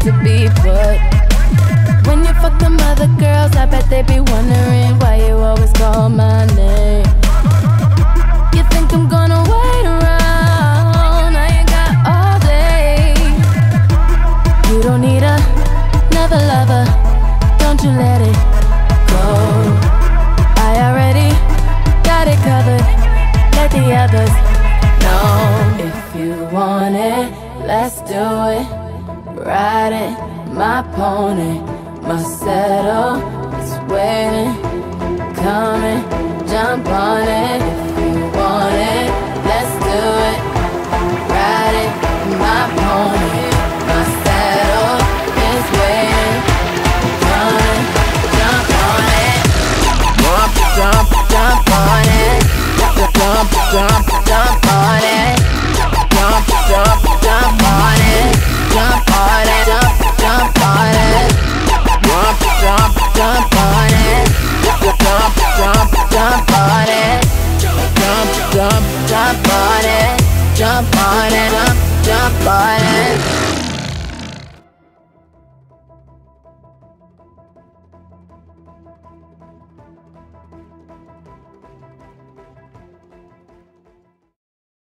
to be put. When you fuck them other girls, I bet they be wondering why you always call my name. You think I'm gonna wait around? I ain't got all day. You don't need another lover, don't you let it go. I already got it covered, let the others know. If you want it, let's do it. Ride it, my pony, my saddle is waiting, coming, jump on it. If you want it, let's do it. Ride it, my pony, my saddle is waiting, coming, jump on it. Jump, jump, jump on it. Jump, jump, jump on it. Jump, jump, jump on it. Jump on it, jump on it. Jump, jump, jump on it. Jump, jump, jump on it. Jump, jump, jump on it. Jump on it, jump on it.